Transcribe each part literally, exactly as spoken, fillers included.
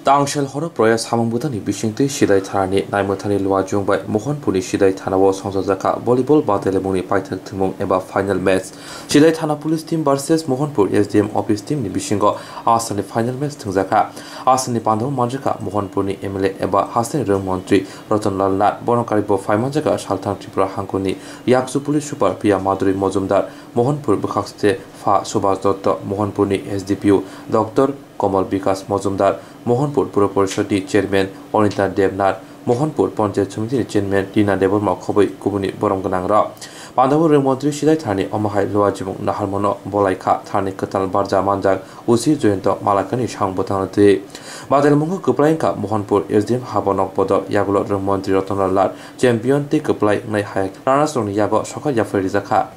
Tangshel horo Prayaas Tangbwtangni Bising Sidhai tharani Mwthwngjakha lua jungbai Mohanpurni Sidhai thanao Mwthwngjakha Volleyball Batailaimungni Paithakthwngmung eba final match Sidhai thana police team versus Mohanpur S D M office team ni bisingo asani final match thungjaka asani pandhaw manjaka Mohanpurni M L A eba Hasani Rang Mantri Ratanlal Nath bonokari bo Phaimanjaka Salthang Tripura Hangkoni Yaksu police super Priya Maduri Mojumdar Mohanpur Bukhaste Fa Subhas Dotto Mohanpurni S D P U Doctor Komal Bikas Mojumdar Mohanpur Pura Porishodi Chairman Onita Devnath Mohanpur Panchayat Samiti Chairman Dina Deborma Khoboi Kubuni Borom Ganangra Pandhaw Rang Mantri Sidhai Thani Omahai Luajimung Naharmono Bolaikha Thani Katal Barja Manjak Usi Joyento Malakani Tangbwtangni Batailaimung Keplainka Mohanpur S D M Habonok Podo Yagulo Rang Mantri Ratanlal Nath Champion Te Keplai Nai Hai Ranasoni Yago Soka Yaferizakha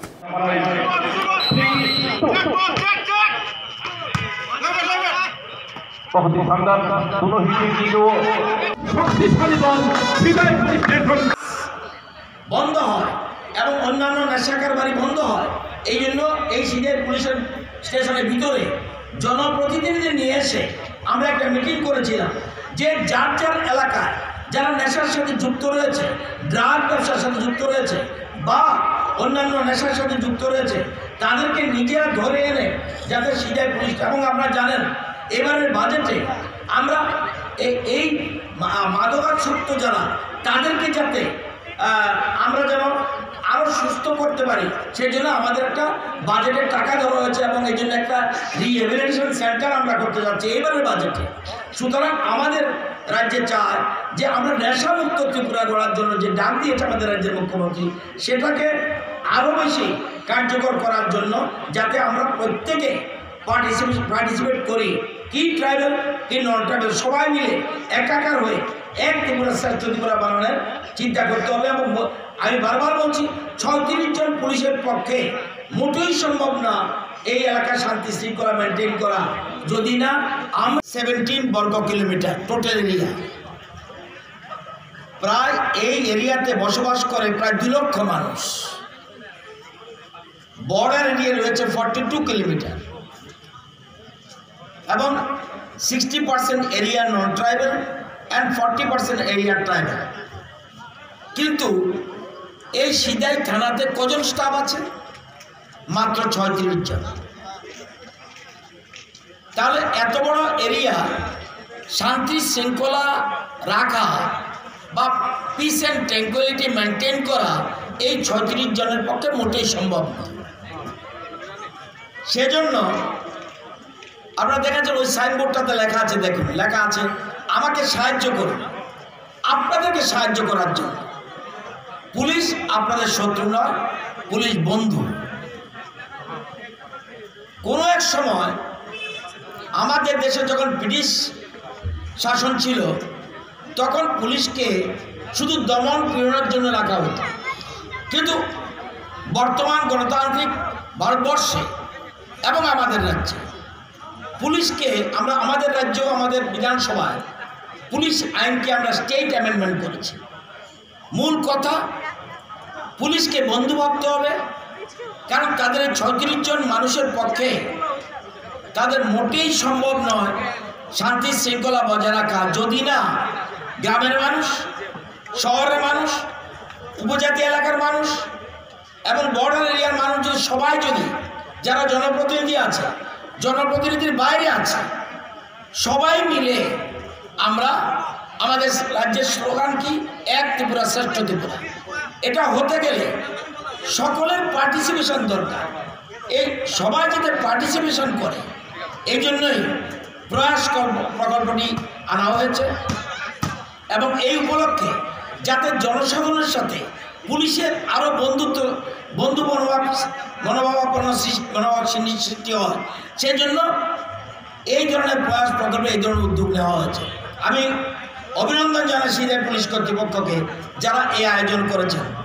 বন্ধ হয় এবং অন্যান্য নেশাকার বাড়ি বন্ধ হয় এই জন্য এই সিধের পুলিশের স্টেশনের ভিতরে জনপ্রতিনিধিদের নিয়ে এসে আমরা একটা মিটিং করেছিলাম যে যার যার এলাকায় যারা নেশার সাথে যুক্ত রয়েছে ড্রাগ ব্যবসার সাথে যুক্ত রয়েছে বা অন্যান্য নেশার সাথে যুক্ত রয়েছে তাদেরকে নিজেরা ধরে এনে যাতে সিধের পুলিশ এবং আপনারা জানেন এবারের বাজেটে আমরা এই মাদকাসক্ত যারা তাদেরকে যাতে আমরা যেন আরও সুস্থ করতে পারি সেই জন্য আমাদের একটা বাজেটের টাকা দেওয়া হয়েছে এবং এই জন্য একটা রিহ্যাবিলিটেশন সেন্টার আমরা করতে যাচ্ছি এবারের বাজেটে। সুতরাং আমাদের রাজ্যে চায় যে আমরা নেশামুক্ত ত্রিপুরা গড়ার জন্য যে ডাক দিয়েছে আমাদের রাজ্যের মুখ্যমন্ত্রী সেটাকে আরও বেশি কার্যকর করার জন্য যাতে আমরা প্রত্যেকে পার্টিসিপেট পার্টিসিপেট করি কি ট্রাইবেল কি নন ট্রাইবেল সবাই মিলে একাকার হয়ে এক ত্রিপুরা শ্রেষ্ঠ ত্রিপুরা বানানোর চিন্তা করতে হবে এবং আমি বারবার বলছি ছয়ত্রিশ জন পুলিশের পক্ষে মোটেই সম্ভব না এই এলাকার শান্তি শৃঙ্খলা মেনটেন করা যদি না আমরা সেভেন্টিন বর্গ কিলোমিটার টোটাল এরিয়া প্রায় এই এরিয়াতে বসবাস করে প্রায় দুই লক্ষ মানুষ বর্ডার এরিয়া রয়েছে ফর্টি টু কিলোমিটার এবং sixty percent area non tribal and forty percent area tribal কিন্তু এই সিধাই থানাতে কজন স্টাফ আছে মাত্র ছয়ত্রিশ জন তাহলে এত বড় এরিয়া শান্তি শৃঙ্খলা রাখা বা পিস অ্যান্ড ট্র্যাঙ্কুইলিটি মেনটেন করা এই ছয়ত্রিশ জনের পক্ষে মোটেই সম্ভব না সেজন্য আপনারা দেখেছেন ওই সাইনবোর্ডটাতে লেখা আছে দেখুন লেখা আছে আমাকে সাহায্য করুন আপনাদেরকে সাহায্য করার জন্য পুলিশ আপনাদের শত্রু নয় পুলিশ বন্ধু কোনো এক সময় আমাদের দেশে যখন ব্রিটিশ শাসন ছিল তখন পুলিশকে শুধু দমন পীড়নের জন্য রাখা হতো কিন্তু বর্তমান গণতান্ত্রিক ভারতবর্ষে এবং আমাদের রাজ্যে পুলিশকে আমরা আমাদের রাজ্য আমাদের বিধানসভায় পুলিশ আইনকে আমরা স্টেট অ্যামেন্ডমেন্ট করেছি মূল কথা পুলিশকে বন্ধু ভাবতে হবে কারণ তাদের ছয়ত্রিশ জন মানুষের পক্ষে তাদের মোটেই সম্ভব নয় শান্তি শৃঙ্খলা বজায় রাখা যদি না গ্রামের মানুষ শহরের মানুষ উপজাতি এলাকার মানুষ এবং বর্ডার এরিয়ার মানুষ যদি সবাই যদি যারা জনপ্রতিনিধি আছে জনপ্রতিনিধির বাইরে আছে সবাই মিলে আমরা আমাদের রাজ্যের স্লোগান কি এক ত্রিপুরা শ্রেষ্ঠ ত্রিপুরা এটা হতে গেলে সকলের পার্টিসিপেশন দরকার এই সবাই যাতে পার্টিসিপেশন করে এই জন্যই প্রয়াস প্রকল্পটি আনা হয়েছে এবং এই উপলক্ষে যাতে জনসাধারণের সাথে পুলিশের আরও বন্ধুত্ব বন্ধু মনোভাব মনোভাবাপন্ন মনোভাব সৃষ্টি হয় সেই জন্য এই ধরনের প্রয়াস প্রকল্পে এই ধরনের উদ্যোগ নেওয়া হয়েছে আমি অভিনন্দন জানাই সিধের পুলিশ কর্তৃপক্ষকে যারা এই আয়োজন করেছেন।